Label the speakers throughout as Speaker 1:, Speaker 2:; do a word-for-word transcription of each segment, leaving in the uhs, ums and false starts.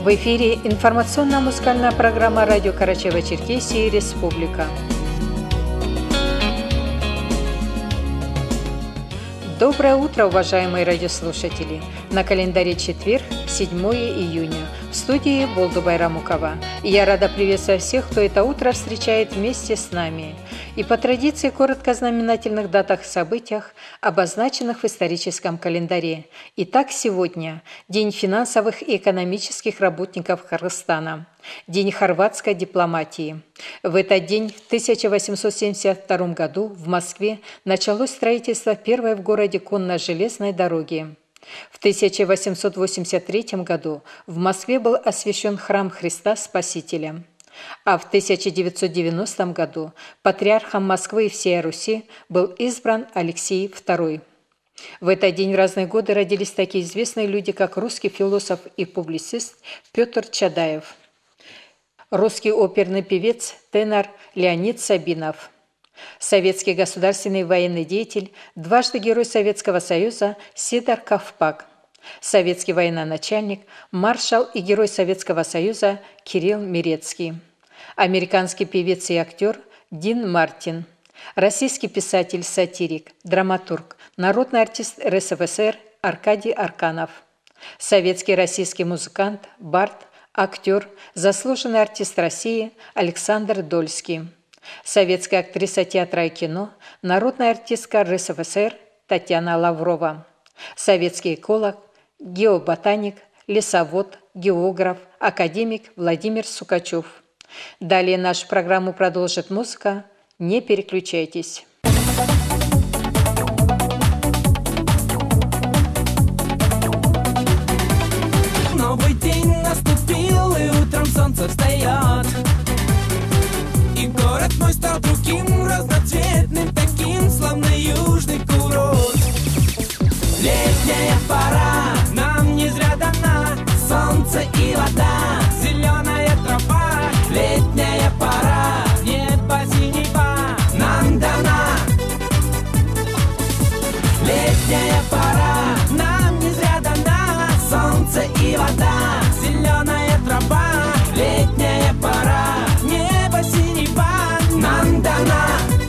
Speaker 1: В эфире информационно-музыкальная программа радио Карачаево-Черкесии «Республика». Доброе утро, уважаемые радиослушатели! На календаре четверг, седьмое июня. В студии Болду Байрамукова. И я рада приветствовать всех, кто это утро встречает вместе с нами. И по традиции коротко о знаменательных датах и событиях, обозначенных в историческом календаре. Итак, сегодня День финансовых и экономических работников Кыргызстана. День хорватской дипломатии. В этот день, в тысяча восемьсот семьдесят втором году, в Москве началось строительство первой в городе конно-железной дороги. В тысяча восемьсот восемьдесят третьем году в Москве был освящен храм Христа Спасителя. А в тысяча девятьсот девяностом году патриархом Москвы и всей Руси был избран Алексей второй. В этот день в разные годы родились такие известные люди, как русский философ и публицист Петр Чадаев, русский оперный певец, тенор Леонид Сабинов, советский государственный военный деятель, дважды Герой Советского Союза Сидор Ковпак, советский военачальник, маршал и Герой Советского Союза Кирилл Мирецкий, американский певец и актер Дин Мартин, российский писатель-сатирик, драматург, народный артист эр эс эф эс эр Аркадий Арканов, советский российский музыкант, бард, актер, заслуженный артист России Александр Дольский, советская актриса театра и кино, народная артистка эр эс эф эс эр Татьяна Лаврова, советский эколог, геоботаник, лесовод, географ, академик Владимир Сукачев. Далее нашу программу продолжит музыка. Не переключайтесь.
Speaker 2: Новый день наступил, и утром солнце встает. И город мой стал другим, разноцветным, таким, словно южный курорт. Летняя пора нам не зря дана, солнце и вода, зеленая трава. Летняя пора, небо синева нам дана. Летняя пора нам не зря дана, солнце и вода, зеленая трава. Летняя пора, небо синева нам дана.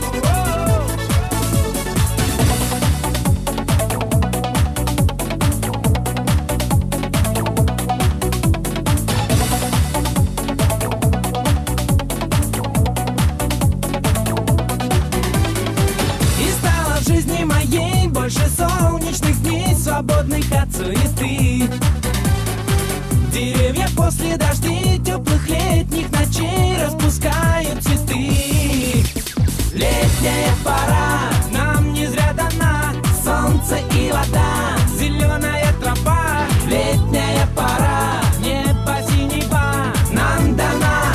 Speaker 2: Больше солнечных дней, свободных от суеты. Деревья после дождей, теплых летних ночей распускают цветы. Летняя пора нам не зря дана, солнце и вода, зеленая трава. Летняя пора, небо синева нам дана.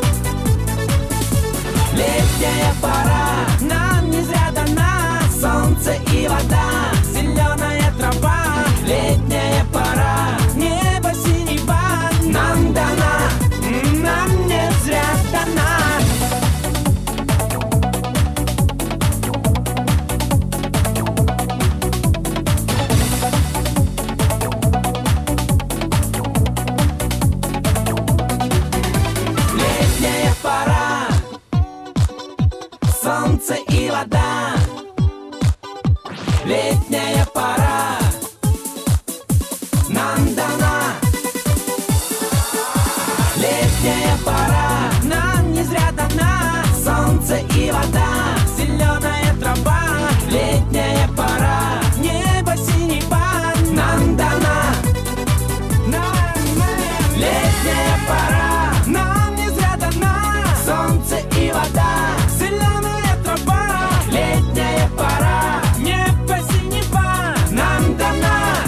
Speaker 2: Летняя пора нам не зря дана, солнце и вода, зеленая трава. Летняя пора, небо синева нам дана, нам не зря дана. Летняя пора, солнце и вода. Летняя пора нам дана. Летняя пора нам не зря дана, солнце и вода, зеленая трава. Летняя пора, небо синева нам дана. Летняя пора нам не зря дана, солнце и вода, зеленая трава. Летняя пора, небо синева нам дана.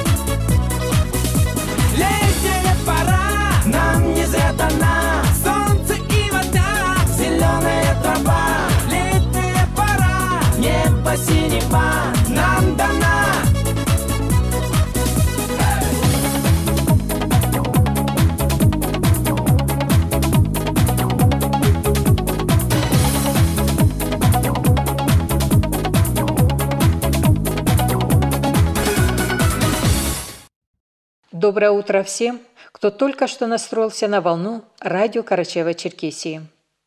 Speaker 2: Летняя пора нам не зря дана, солнце и вода, зеленая трава. Летняя пора, небо синева нам дана.
Speaker 1: Доброе утро всем, кто только что настроился на волну радио Карачаево-Черкесии.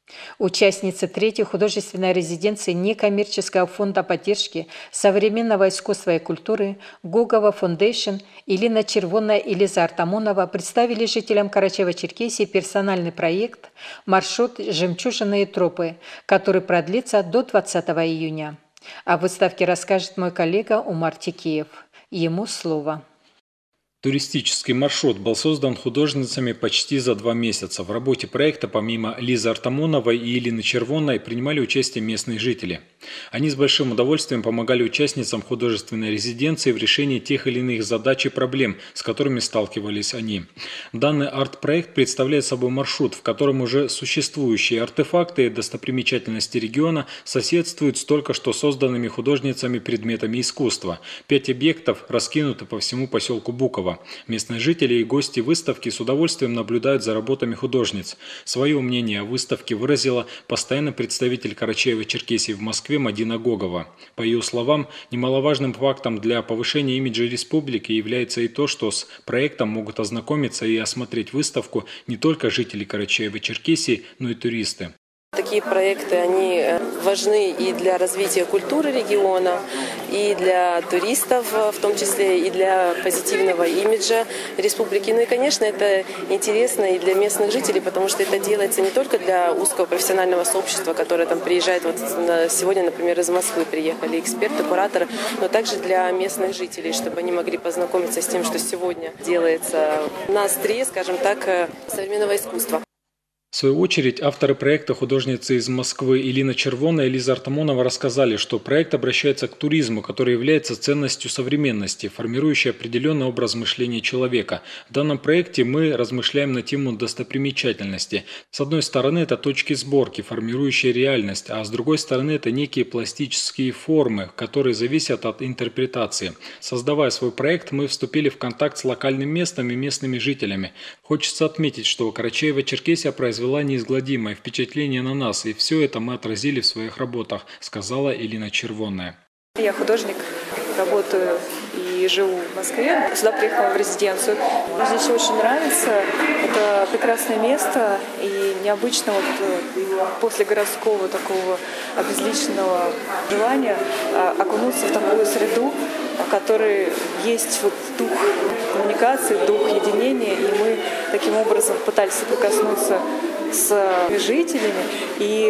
Speaker 1: Участница третьей художественной резиденции некоммерческого фонда поддержки современного искусства и культуры Гогова Фондейшн Илина Червонная и Лиза Артамонова представили жителям Карачаево-Черкесии персональный проект «Маршрут «Жемчужины и тропы», который продлится до двадцатого июня. О выставке расскажет мой коллега Умар Тикиев. Ему слово.
Speaker 3: Туристический маршрут был создан художницами почти за два месяца. В работе проекта помимо Лизы Артамоновой и Илины Червонной принимали участие местные жители. Они с большим удовольствием помогали участницам художественной резиденции в решении тех или иных задач и проблем, с которыми сталкивались они. Данный арт-проект представляет собой маршрут, в котором уже существующие артефакты и достопримечательности региона соседствуют с только что созданными художницами предметами искусства. Пять объектов раскинуты по всему поселку Буково. Местные жители и гости выставки с удовольствием наблюдают за работами художниц. Свое мнение о выставке выразила постоянный представитель Карачаево-Черкесии в Москве Мадина Гогова. По ее словам, немаловажным фактом для повышения имиджа республики является и то, что с проектом могут ознакомиться и осмотреть выставку не только жители Карачаево-Черкесии, но и туристы.
Speaker 4: Такие проекты, они важны и для развития культуры региона, и для туристов, в том числе и для позитивного имиджа республики. Ну и, конечно, это интересно и для местных жителей, потому что это делается не только для узкого профессионального сообщества, которое там приезжает. Вот сегодня, например, из Москвы приехали эксперты, кураторы, но также для местных жителей, чтобы они могли познакомиться с тем, что сегодня делается на острие, скажем так, современного искусства.
Speaker 3: В свою очередь, авторы проекта, художницы из Москвы Илина Червонная и Лиза Артамонова, рассказали, что проект обращается к туризму, который является ценностью современности, формирующей определенный образ мышления человека. В данном проекте мы размышляем на тему достопримечательности. С одной стороны, это точки сборки, формирующие реальность, а с другой стороны, это некие пластические формы, которые зависят от интерпретации. Создавая свой проект, мы вступили в контакт с локальным местом и местными жителями. Хочется отметить, что Карачаево-Черкесия произвела неизгладимое впечатление на нас, и все это мы отразили в своих работах, сказала Илина Червонная.
Speaker 5: Я художник, работаю и живу в Москве. Сюда приехала в резиденцию. Мне здесь очень нравится. Это прекрасное место и необычно вот после городского такого обезличенного желания окунуться в такую среду, в которой есть вот дух коммуникации, дух единения, и мы таким образом пытались соприкоснуться с жителями, и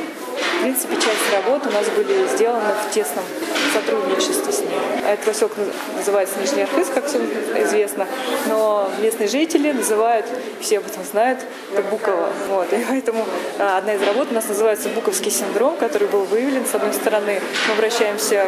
Speaker 5: в принципе часть работы у нас были сделаны в тесном сотрудничестве с ними. Этот поселок называется Нижний Архыз, как всем известно, но местные жители называют, все об этом знают, это Буково. Вот. И поэтому одна из работ у нас называется «Буковский синдром», который был выявлен. С одной стороны, мы обращаемся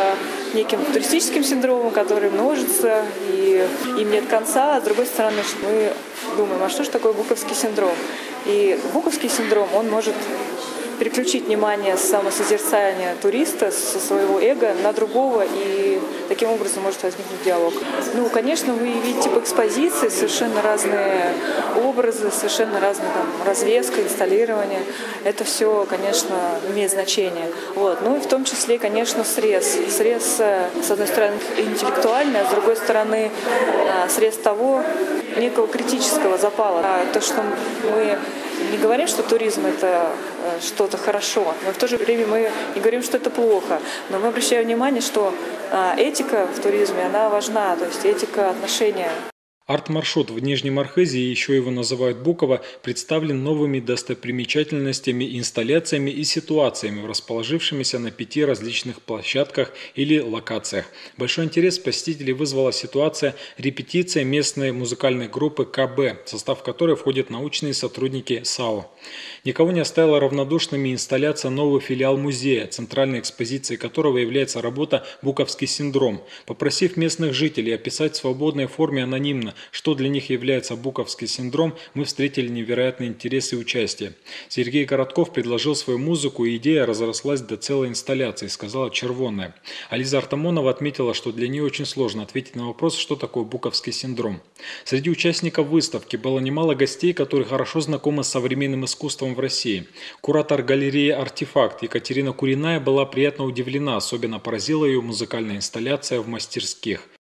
Speaker 5: к неким туристическим синдромам, которые множатся, и им нет конца, а с другой стороны, мы думаем, а что же такое Буковский синдром? И Буковский синдром, он может переключить внимание с самосозерцания туриста, со своего эго на другого, и таким образом может возникнуть диалог. Ну, конечно, вы видите по экспозиции совершенно разные образы, совершенно разная там развеска, инсталлирование. Это все, конечно, имеет значение. Вот. Ну и в том числе, конечно, срез. Срез, с одной стороны, интеллектуальный, а с другой стороны, срез того некого критического запала. То, что мы не говорим, что туризм – это что-то хорошо, но в то же время мы не говорим, что это плохо. Но мы обращаем внимание, что этика в туризме, она важна, то есть этика отношения.
Speaker 3: Арт-маршрут в Нижнем Архызе, еще его называют Буково, представлен новыми достопримечательностями, инсталляциями и ситуациями, расположившимися на пяти различных площадках или локациях. Большой интерес посетителей вызвала ситуация репетиция местной музыкальной группы ка бэ, в состав которой входят научные сотрудники САО. Никого не оставила равнодушными инсталляция «Новый филиал музея», центральной экспозицией которого является работа «Буковский синдром». Попросив местных жителей описать в свободной форме анонимно, что для них является Буковский синдром, мы встретили невероятный интерес и участие. Сергей Коротков предложил свою музыку, и идея разрослась до целой инсталляции, сказала Червонная. А Лиза Артамонова отметила, что для нее очень сложно ответить на вопрос, что такое Буковский синдром. Среди участников выставки было немало гостей, которые хорошо знакомы с современным искусством в России. Куратор галереи «Артефакт» Екатерина Куриная была приятно удивлена, особенно поразила ее музыкальная инсталляция в мастерских.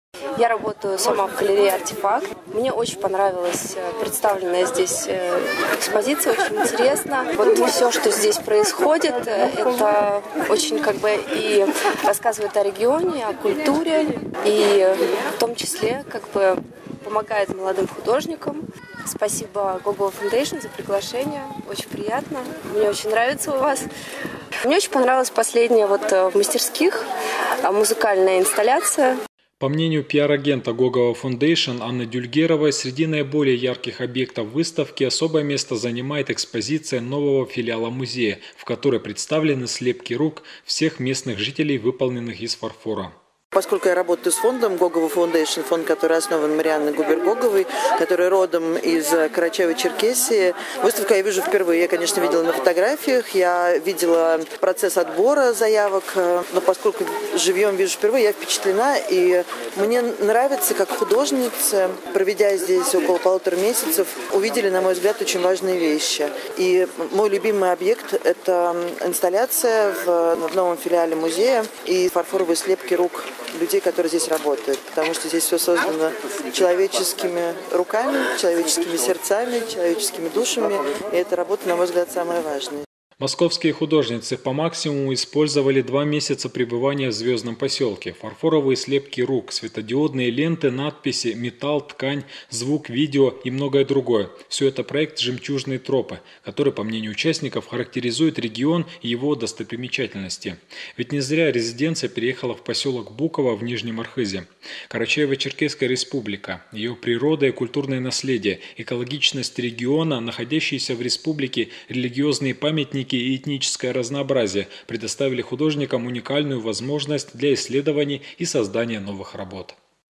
Speaker 4: Я работаю сама в галерее «Артефакт». Мне очень понравилась представленная здесь экспозиция, очень интересно. Вот все, что здесь происходит, это очень как бы и рассказывает о регионе, о культуре, и в том числе как бы помогает молодым художникам. Спасибо Гогола Foundation за приглашение, очень приятно, мне очень нравится у вас. Мне очень понравилась последняя вот в мастерских музыкальная инсталляция.
Speaker 3: По мнению пиар-агента Гогола Foundation Анны Дюльгеровой, среди наиболее ярких объектов выставки особое место занимает экспозиция нового филиала музея, в которой представлены слепки рук всех местных жителей, выполненных из фарфора.
Speaker 6: Поскольку я работаю с фондом Гогола Foundation, фонд, который основан Марианной Губер-Гоговой, который родом из Карачаево-Черкесии, выставку я вижу впервые. Я, конечно, видела на фотографиях, я видела процесс отбора заявок, но поскольку живьем вижу впервые, я впечатлена, и мне нравится, как художницы, проведя здесь около полутора месяцев, увидели, на мой взгляд, очень важные вещи. И мой любимый объект – это инсталляция в новом филиале музея и фарфоровые слепки рук людей, которые здесь работают, потому что здесь все создано человеческими руками, человеческими сердцами, человеческими душами, и эта работа, на мой взгляд, самая важная.
Speaker 3: Московские художницы по максимуму использовали два месяца пребывания в Звездном поселке. Фарфоровые слепки рук, светодиодные ленты, надписи, металл, ткань, звук, видео и многое другое. Все это проект «Жемчужные тропы», который, по мнению участников, характеризует регион и его достопримечательности. Ведь не зря резиденция переехала в поселок Буково в Нижнем Архизе. Карачаево-Черкесская республика, ее природа и культурное наследие, экологичность региона, находящиеся в республике религиозные памятники и этническое разнообразие предоставили художникам уникальную возможность для исследований и создания новых работ.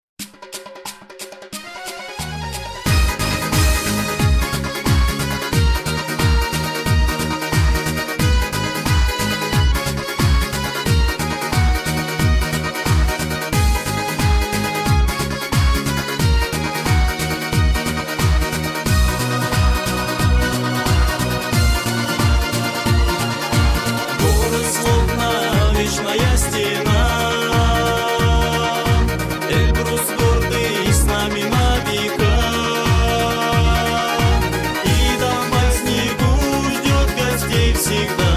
Speaker 2: Вечная стена, Эльбрус гордый с нами на века, и домой в снегу ждет гостей всегда.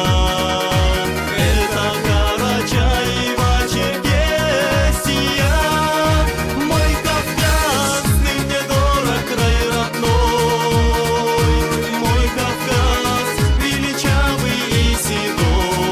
Speaker 2: Это Карачаево-Черкесия, мой Кавказ, ты мне дорог, край родной, мой Кавказ величавый и седой.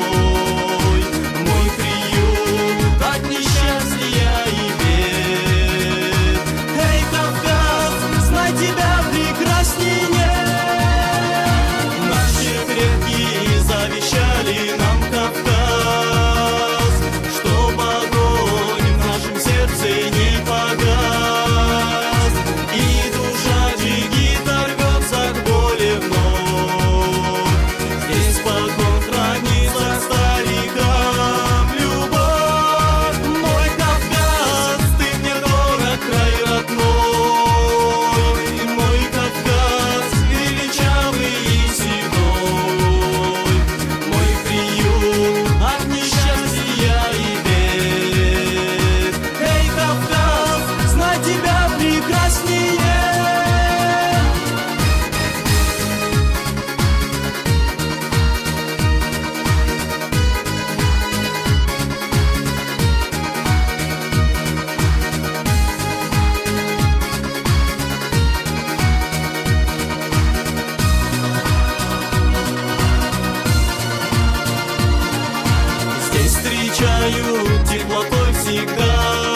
Speaker 2: Теплотой всегда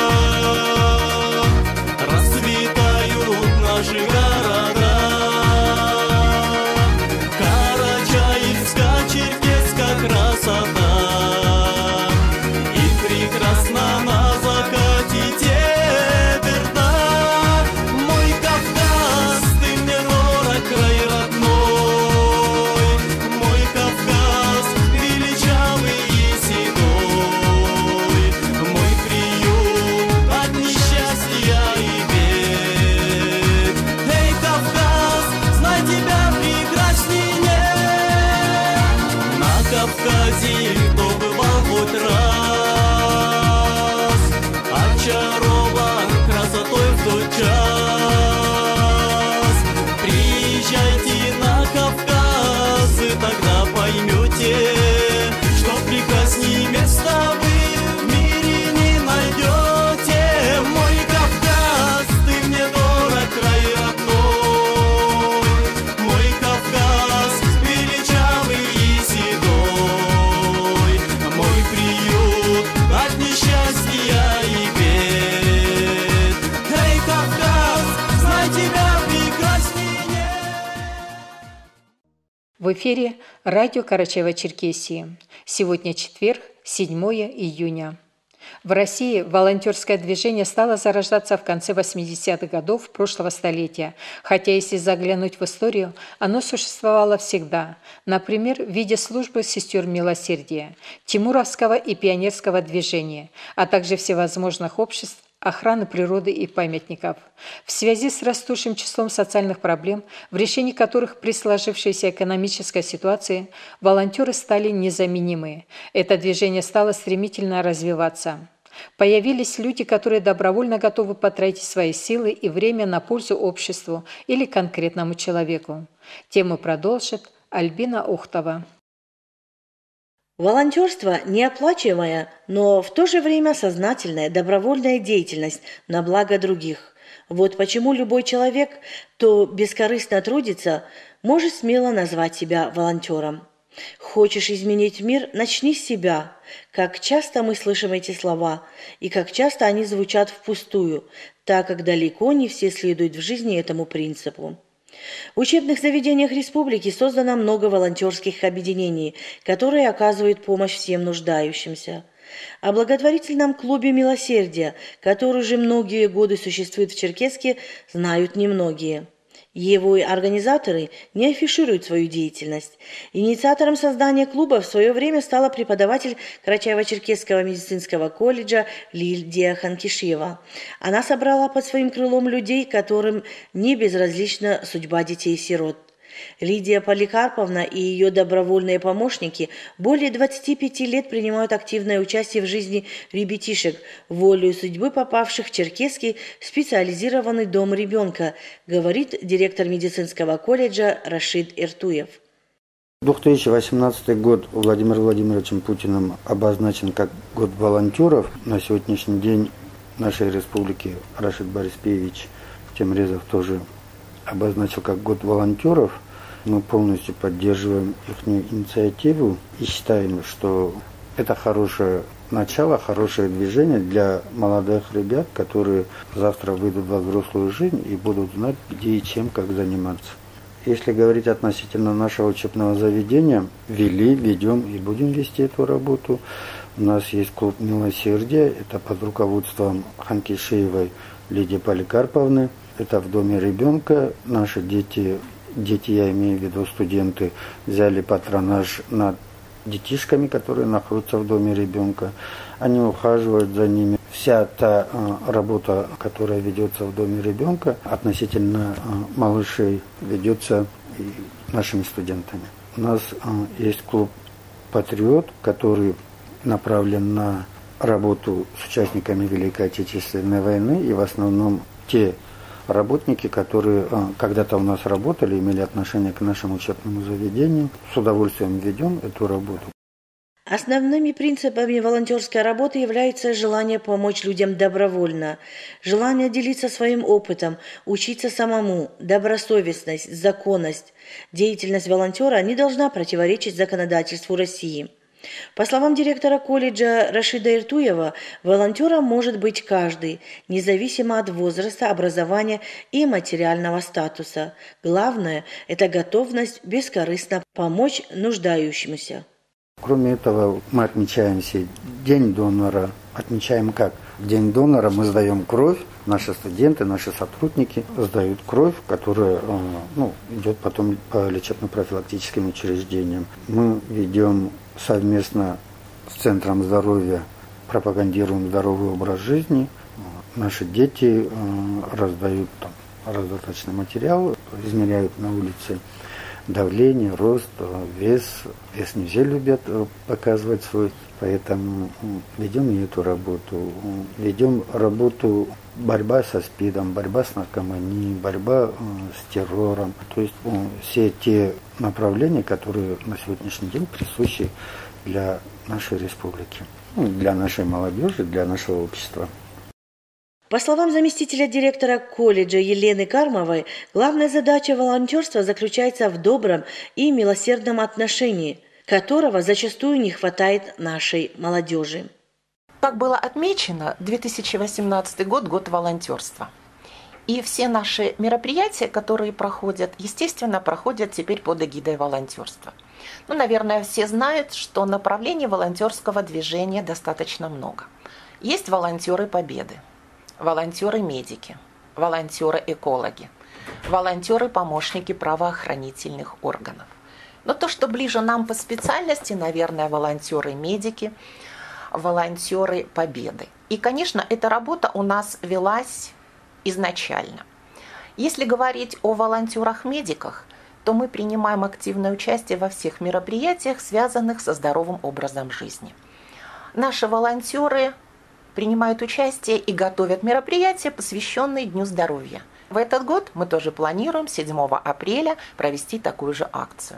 Speaker 2: расцветают наши города. Карачаевско-Черкесская красота, и прекрасно на закате Теберда. Мой Кавказ, ты мне дорог, край родной, мой Кавказ величавый и седой. Кавказе, кто бывал хоть раз, очарован.
Speaker 1: В эфире радио Карачаево-Черкесии. Сегодня четверг, седьмое июня. В России волонтерское движение стало зарождаться в конце восьмидесятых годов прошлого столетия, хотя если заглянуть в историю, оно существовало всегда, например, в виде службы сестер милосердия, Тимуровского и пионерского движения, а также всевозможных обществ охраны природы и памятников. В связи с растущим числом социальных проблем, в решении которых при сложившейся экономической ситуации волонтеры стали незаменимы. Это движение стало стремительно развиваться. Появились люди, которые добровольно готовы потратить свои силы и время на пользу обществу или конкретному человеку. Тему продолжит Альбина Ухтова.
Speaker 7: Волонтерство – неоплачиваемая, но в то же время сознательная, добровольная деятельность на благо других. Вот почему любой человек, кто бескорыстно трудится, может смело назвать себя волонтером. Хочешь изменить мир – начни с себя. Как часто мы слышим эти слова, и как часто они звучат впустую, так как далеко не все следуют в жизни этому принципу. В учебных заведениях республики создано много волонтерских объединений, которые оказывают помощь всем нуждающимся. О благотворительном клубе «Милосердие», который уже многие годы существует в Черкесске, знают немногие. Его организаторы не афишируют свою деятельность. Инициатором создания клуба в свое время стала преподаватель Карачаево-Черкесского медицинского колледжа Лидия Ханкишева. Она собрала под своим крылом людей, которым не безразлична судьба детей-сирот. Лидия Поликарповна и ее добровольные помощники более двадцати пяти лет принимают активное участие в жизни ребятишек, волею судьбы попавших в Черкесский специализированный дом ребенка, говорит директор медицинского колледжа Рашид Эртуев.
Speaker 8: две тысячи восемнадцатый год Владимиром Владимировичем Путиным обозначен как год волонтеров. На сегодняшний день в нашей республике Рашид Бориспеевич Темрезов тоже обозначил как год волонтеров. Мы полностью поддерживаем их инициативу и считаем, что это хорошее начало, хорошее движение для молодых ребят, которые завтра выйдут во взрослую жизнь и будут знать, где и чем, как заниматься. Если говорить относительно нашего учебного заведения, вели, ведем и будем вести эту работу. У нас есть клуб «Милосердие», это под руководством Ханкишеевой Лидии Поликарповны. Это в доме ребенка. Наши дети, дети, я имею в виду студенты, взяли патронаж над детишками, которые находятся в доме ребенка. Они ухаживают за ними. Вся та э, работа, которая ведется в доме ребенка относительно э, малышей, ведется и нашими студентами. У нас э, есть клуб «Патриот», который направлен на работу с участниками Великой Отечественной войны, и в основном те работники, которые э, когда-то у нас работали, имели отношение к нашему учебному заведению. С удовольствием ведем эту работу.
Speaker 7: Основными принципами волонтерской работы является желание помочь людям добровольно, желание делиться своим опытом, учиться самому, добросовестность, законность. Деятельность волонтера не должна противоречить законодательству России. По словам директора колледжа Рашида Иртуева, волонтером может быть каждый, независимо от возраста, образования и материального статуса. Главное – это готовность бескорыстно помочь нуждающимся.
Speaker 8: Кроме этого, мы отмечаем День донора. Отмечаем как? В День донора мы сдаем кровь. Наши студенты, наши сотрудники сдают кровь, которая ну, идет потом по лечебно-профилактическим учреждениям. Мы ведем совместно с Центром здоровья, пропагандируем здоровый образ жизни. Наши дети раздают там раздаточный материал, измеряют на улице давление, рост, вес. Вес не все любят показывать свой, поэтому ведем и эту работу. Ведем работу борьба со СПИДом, борьба с наркоманией, борьба с террором. То есть все те направления, которые на сегодняшний день присущи для нашей республики, для нашей молодежи, для нашего общества.
Speaker 7: По словам заместителя директора колледжа Елены Кармовой, главная задача волонтерства заключается в добром и милосердном отношении, которого зачастую не хватает нашей молодежи.
Speaker 9: Как было отмечено, две тысячи восемнадцатый год – год волонтерства. И все наши мероприятия, которые проходят, естественно, проходят теперь под эгидой волонтерства. Ну, наверное, все знают, что направлений волонтерского движения достаточно много. Есть волонтеры Победы, волонтеры-медики, волонтеры-экологи, волонтеры-помощники правоохранительных органов. Но то, что ближе нам по специальности, наверное, волонтеры-медики, волонтеры Победы. И, конечно, эта работа у нас велась изначально. Если говорить о волонтерах-медиках, то мы принимаем активное участие во всех мероприятиях, связанных со здоровым образом жизни. Наши волонтеры принимают участие и готовят мероприятия, посвященные Дню здоровья. В этот год мы тоже планируем седьмого апреля провести такую же акцию.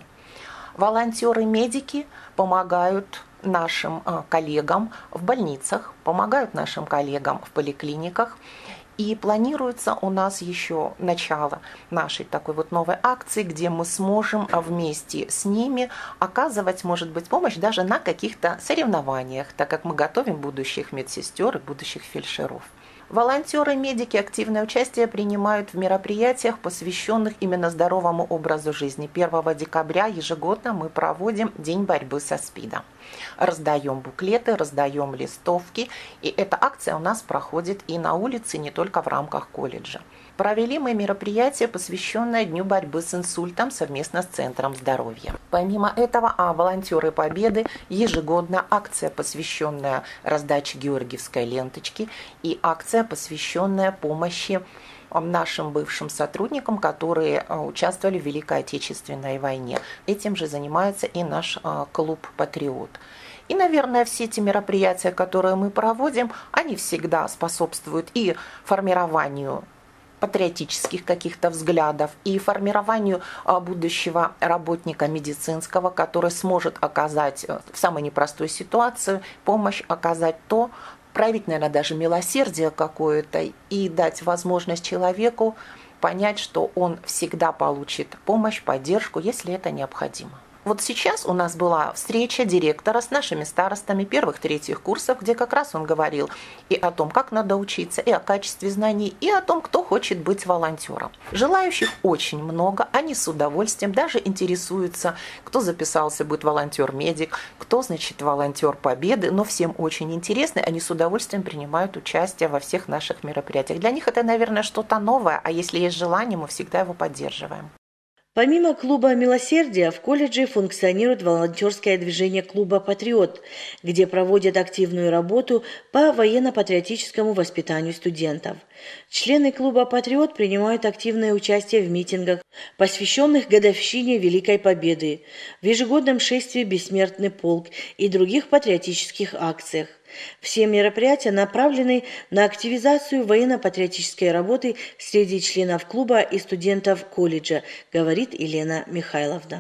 Speaker 9: Волонтеры-медики помогают нашим коллегам в больницах, помогают нашим коллегам в поликлиниках. И планируется у нас еще начало нашей такой вот новой акции, где мы сможем вместе с ними оказывать, может быть, помощь даже на каких-то соревнованиях, так как мы готовим будущих медсестер и будущих фельдшеров. Волонтеры-медики активное участие принимают в мероприятиях, посвященных именно здоровому образу жизни. первого декабря ежегодно мы проводим День борьбы со СПИДом. Раздаем буклеты, раздаем листовки. И эта акция у нас проходит и на улице, не только в рамках колледжа. Провели мы мероприятие, посвященное Дню борьбы с инсультом совместно с Центром здоровья. Помимо этого, а волонтеры Победы ежегодно акция, посвященная раздаче георгиевской ленточки, и акция, посвященная помощи нашим бывшим сотрудникам, которые участвовали в Великой Отечественной войне. Этим же занимается и наш клуб «Патриот». И, наверное, все эти мероприятия, которые мы проводим, они всегда способствуют и формированию патриотических каких-то взглядов и формированию будущего работника медицинского, который сможет оказать в самой непростой ситуации помощь, оказать то, проявить, наверное, даже милосердие какое-то и дать возможность человеку понять, что он всегда получит помощь, поддержку, если это необходимо. Вот сейчас у нас была встреча директора с нашими старостами первых-третьих курсов, где как раз он говорил и о том, как надо учиться, и о качестве знаний, и о том, кто хочет быть волонтером. Желающих очень много, они с удовольствием даже интересуются, кто записался быть волонтер-медик, кто, значит, волонтер Победы, но всем очень интересно, они с удовольствием принимают участие во всех наших мероприятиях. Для них это, наверное, что-то новое, а если есть желание, мы всегда его поддерживаем.
Speaker 7: Помимо клуба «Милосердия» в колледже функционирует волонтерское движение клуба «Патриот», где проводят активную работу по военно-патриотическому воспитанию студентов. Члены клуба «Патриот» принимают активное участие в митингах, посвященных годовщине Великой Победы, в ежегодном шествии «Бессмертный полк» и других патриотических акциях. Все мероприятия направлены на активизацию военно-патриотической работы среди членов клуба и студентов колледжа, говорит Елена Михайловна.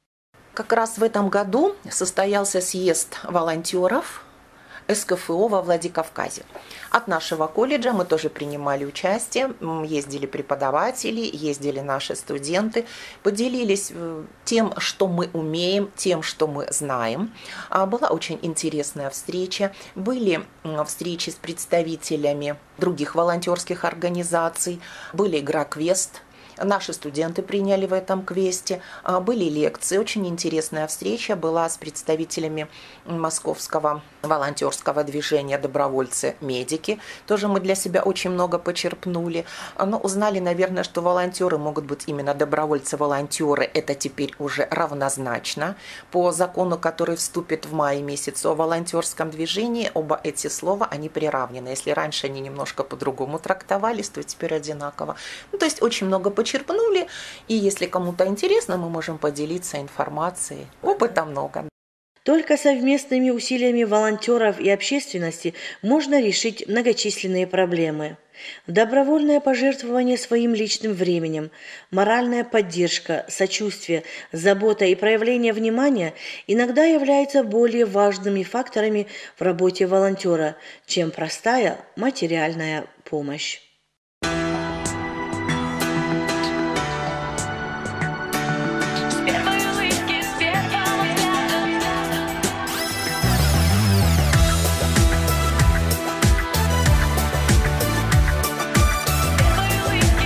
Speaker 9: Как раз в этом году состоялся съезд волонтеров эс ка эф о во Владикавказе. От нашего колледжа мы тоже принимали участие, ездили преподаватели, ездили наши студенты, поделились тем, что мы умеем, тем, что мы знаем. Была очень интересная встреча, были встречи с представителями других волонтерских организаций, были игра-квест. Наши студенты приняли в этом квесте, были лекции, очень интересная встреча была с представителями московского волонтерского движения «Добровольцы-медики». Тоже мы для себя очень много почерпнули, но узнали, наверное, что волонтеры могут быть именно добровольцы-волонтеры, это теперь уже равнозначно. По закону, который вступит в мае месяце о волонтерском движении, оба эти слова, они приравнены. Если раньше они немножко по-другому трактовались, то теперь одинаково. Ну, то есть очень много почерпнули. Почерпнули, и если кому-то интересно, мы можем поделиться информацией. Опыта много.
Speaker 7: Только совместными усилиями волонтеров и общественности можно решить многочисленные проблемы. Добровольное пожертвование своим личным временем, моральная поддержка, сочувствие, забота и проявление внимания иногда являются более важными факторами в работе волонтера, чем простая материальная помощь.
Speaker 10: Weekend.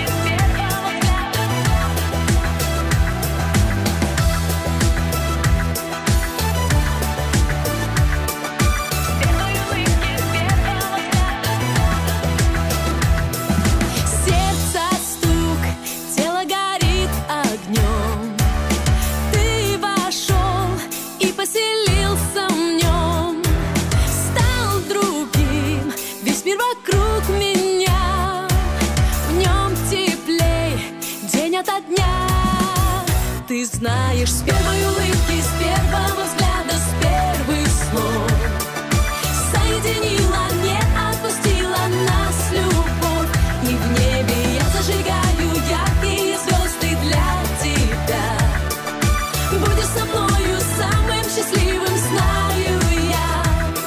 Speaker 10: знаешь, с первой улыбки, с первого взгляда, с первых слов соединила, не отпустила нас любовь. И в небе я зажигаю яркие звезды для тебя. Будешь со мною самым счастливым, знаю я.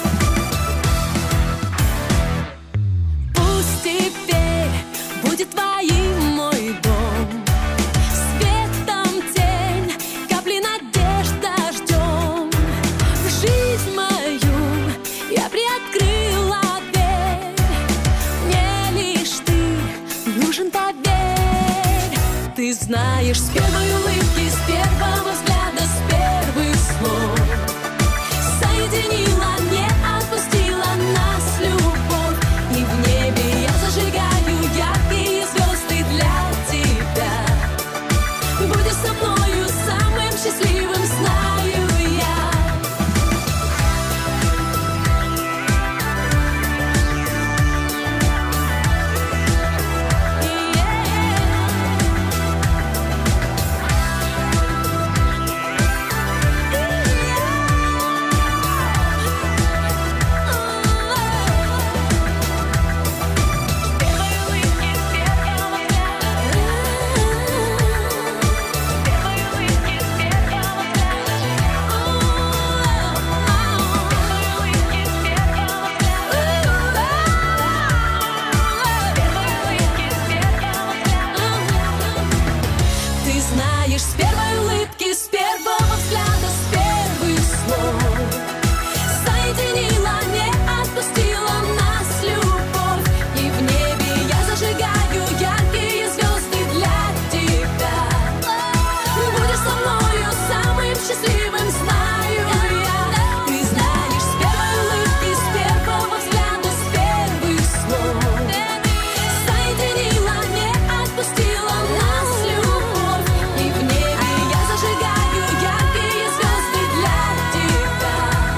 Speaker 10: Пусть теперь будет твоим мой дом, светом тень, капли надежда ждем. В жизнь мою я приоткрыла дверь, мне лишь ты нужен, поверь. Ты знаешь, с первой улыбки, с первого взгляда, с первых слов соединила, не отпустила нас любовь. И в небе я зажигаю яркие звезды для тебя. Будешь со мною самым счастливым, знаю я. Ты знаешь, с первой улыбки, с первого взгляда, с первых слов соединила, не отпустила нас любовь. И в небе я зажигаю яркие звезды для тебя. Будешь со мною самым счастливым, знаю я. Ты знаешь, с первой улыбки, с первого взгляда, с первых слов соединила, не отпустила нас любовь. И в небе я зажигаю яркие звезды для тебя.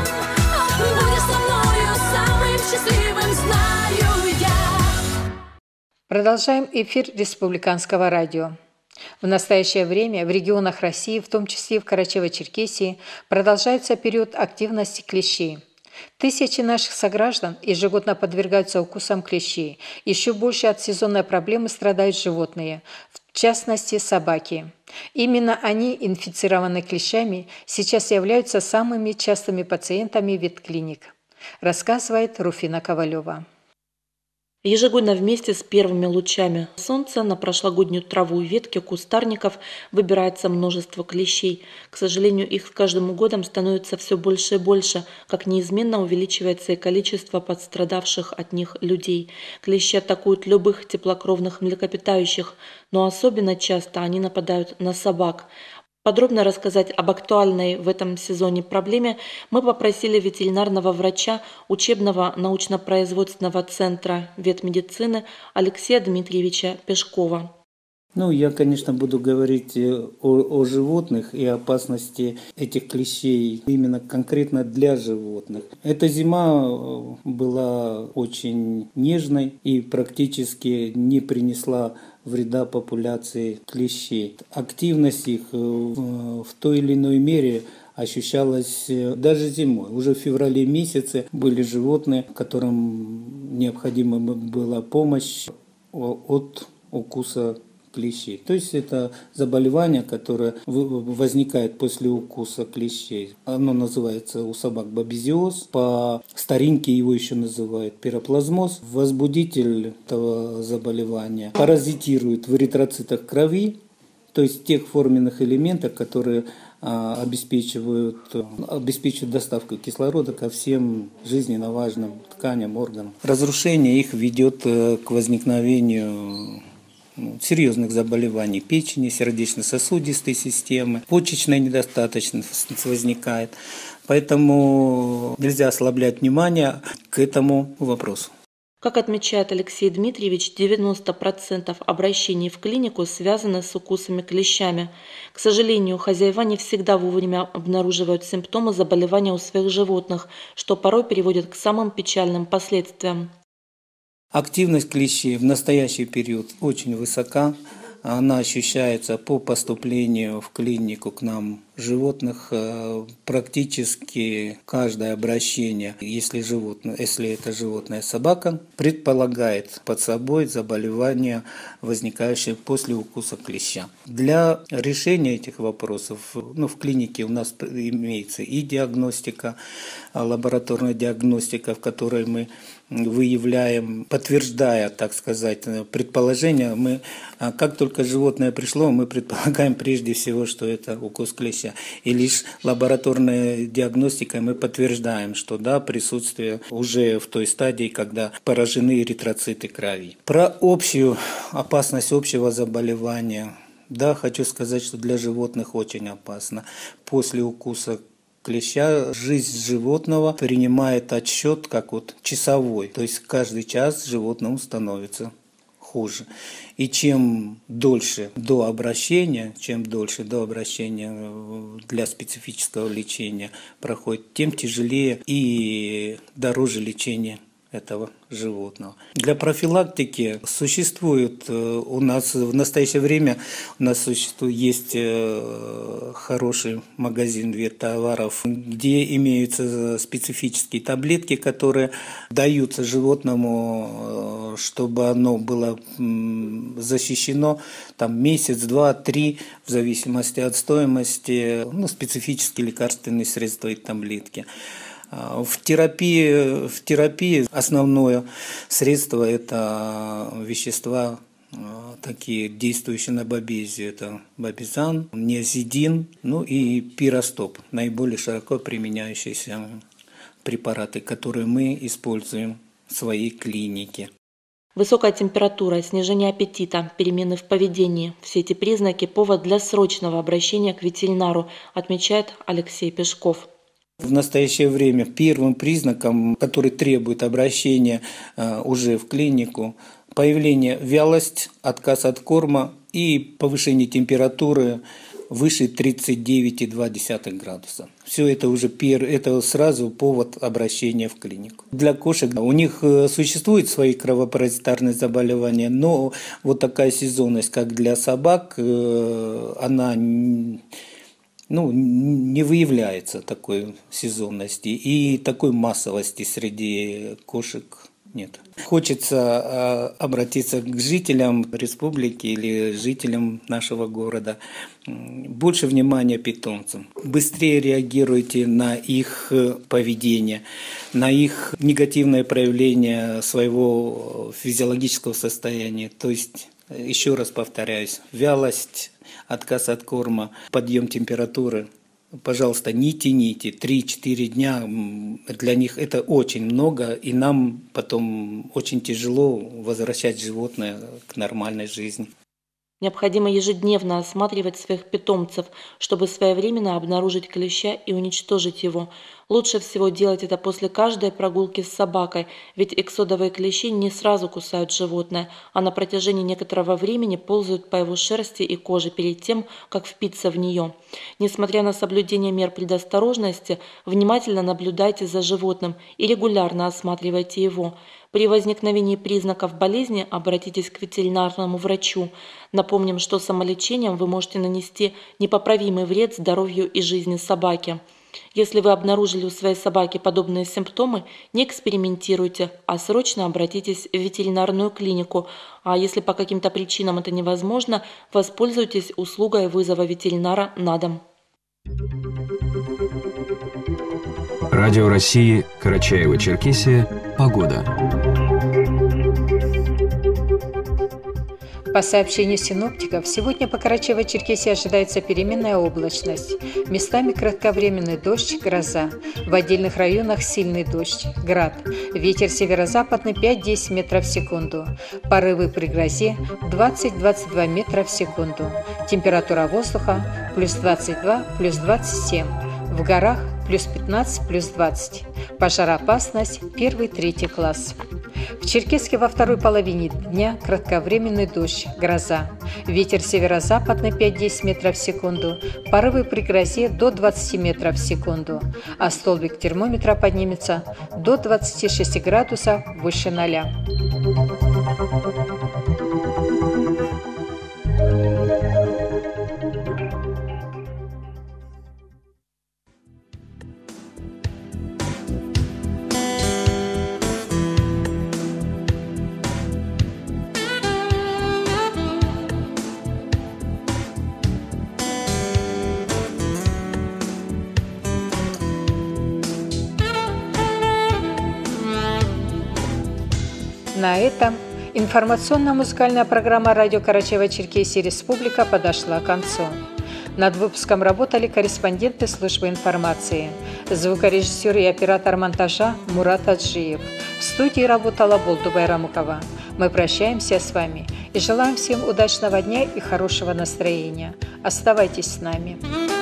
Speaker 10: Будешь со мною самым счастливым, знаю я.
Speaker 1: Продолжаем эфир Республиканского радио. В настоящее время в регионах России, в том числе и в Карачаево-Черкесии, продолжается период активности клещей. Тысячи наших сограждан ежегодно подвергаются укусам клещей. Еще больше от сезонной проблемы страдают животные, в частности собаки. Именно они, инфицированные клещами, сейчас являются самыми частыми пациентами ветклиник, рассказывает Руфина Ковалева.
Speaker 11: Ежегодно вместе с первыми лучами солнца на прошлогоднюю траву и ветки кустарников выбирается множество клещей. К сожалению, их с каждым годом становится все больше и больше, как неизменно увеличивается и количество пострадавших от них людей. Клещи атакуют любых теплокровных млекопитающих, но особенно часто они нападают на собак. Подробно рассказать об актуальной в этом сезоне проблеме мы попросили ветеринарного врача учебного научно-производственного центра ветмедицины Алексея Дмитриевича Пешкова.
Speaker 12: Ну, я, конечно, буду говорить о, о животных и опасности этих клещей именно конкретно для животных. Эта зима была очень нежной и практически не принесла вреда популяции клещей. Активность их в той или иной мере ощущалась даже зимой. Уже в феврале месяце были животные, которым необходима была помощь от укуса клещей. То есть это заболевание, которое возникает после укуса клещей. Оно называется у собак бабезиоз. По старинке его еще называют пироплазмоз. Возбудитель этого заболевания паразитирует в эритроцитах крови, то есть тех форменных элементов, которые обеспечивают, обеспечивают доставку кислорода ко всем жизненно важным тканям, органам. Разрушение их ведет к возникновению серьезных заболеваний печени, сердечно-сосудистой системы, почечная недостаточность возникает. Поэтому нельзя ослаблять внимание к этому вопросу.
Speaker 11: Как отмечает Алексей Дмитриевич, девяносто процентов обращений в клинику связаны с укусами клещами. К сожалению, хозяева не всегда вовремя обнаруживают симптомы заболевания у своих животных, что порой приводит к самым печальным последствиям.
Speaker 12: Активность клещей в настоящий период очень высока. Она ощущается по поступлению в клинику к нам животных. Практически каждое обращение, если, животное, если это животное собака, предполагает под собой заболевание, возникающее после укуса клеща. Для решения этих вопросов, ну, в клинике у нас имеется и диагностика, лабораторная диагностика, в которой мы выявляем, подтверждая, так сказать, предположение, мы, как только животное пришло, мы предполагаем прежде всего, что это укус клеща. И лишь лабораторной диагностикой мы подтверждаем, что да, присутствие уже в той стадии, когда поражены эритроциты крови. Про общую опасность общего заболевания, да, хочу сказать, что для животных очень опасно. После укуса клеща жизнь животного принимает отсчет как вот часовой, то есть каждый час животному становится хуже. И чем дольше до обращения, чем дольше до обращения для специфического лечения проходит, тем тяжелее и дороже лечение этого животного. Для профилактики существует у нас в настоящее время у нас существует есть хороший магазин веттоваров, где имеются специфические таблетки, которые даются животному, чтобы оно было защищено там месяц, два, три, в зависимости от стоимости, ну, специфические лекарственные средства и таблетки. В терапии, в терапии основное средство – это вещества, такие действующие на бабезию. Это бабизан, неозидин, ну и пиростоп, наиболее широко применяющиеся препараты, которые мы используем в своей клинике.
Speaker 11: Высокая температура, снижение аппетита, перемены в поведении – все эти признаки – повод для срочного обращения к ветеринару, отмечает Алексей Пешков.
Speaker 12: В настоящее время первым признаком, который требует обращения э, уже в клинику, появление вялость, отказ от корма и повышение температуры выше тридцать девять и две десятых градуса. Все это уже пер, это сразу повод обращения в клинику. Для кошек у них существуют свои кровопаразитарные заболевания, но вот такая сезонность, как для собак, э, она ну, не выявляется такой сезонности и такой массовости среди кошек нет. Хочется обратиться к жителям республики или жителям нашего города. Больше внимания питомцам. Быстрее реагируйте на их поведение, на их негативное проявление своего физиологического состояния. То есть, еще раз повторяюсь, вялость, отказ от корма, подъем температуры. Пожалуйста, не тяните. три-четыре дня для них это очень много, и нам потом очень тяжело возвращать животное к нормальной жизни.
Speaker 11: Необходимо ежедневно осматривать своих питомцев, чтобы своевременно обнаружить клеща и уничтожить его. Лучше всего делать это после каждой прогулки с собакой, ведь эксодовые клещи не сразу кусают животное, а на протяжении некоторого времени ползают по его шерсти и коже перед тем, как впиться в нее. Несмотря на соблюдение мер предосторожности, внимательно наблюдайте за животным и регулярно осматривайте его. При возникновении признаков болезни обратитесь к ветеринарному врачу. Напомним, что самолечением вы можете нанести непоправимый вред здоровью и жизни собаки. Если вы обнаружили у своей собаки подобные симптомы, не экспериментируйте, а срочно обратитесь в ветеринарную клинику. А если по каким-то причинам это невозможно, воспользуйтесь услугой вызова ветеринара на дом.
Speaker 13: Радио России, Карачаево-Черкесия. Погода.
Speaker 1: По сообщению синоптиков, сегодня по Карачаево-Черкесии ожидается переменная облачность. Местами кратковременный дождь, гроза. В отдельных районах сильный дождь, град. Ветер северо-западный пять-десять метров в секунду. Порывы при грозе двадцать-двадцать два метра в секунду. Температура воздуха плюс двадцать два, плюс двадцать семь. В горах плюс пятнадцать, плюс двадцать. Пожароопасность первый-третий класс. В Черкесске во второй половине дня кратковременный дождь, гроза. Ветер северо-западный пять-десять метров в секунду. Порывы при грозе до двадцати метров в секунду. А столбик термометра поднимется до двадцати шести градусов выше ноля. На этом информационно-музыкальная программа радио Карачаево-Черкесия Республика подошла к концу. Над выпуском работали корреспонденты службы информации, звукорежиссер и оператор монтажа Мурат Аджиев. В студии работала Болдубай Рамукова. Мы прощаемся с вами и желаем всем удачного дня и хорошего настроения. Оставайтесь с нами.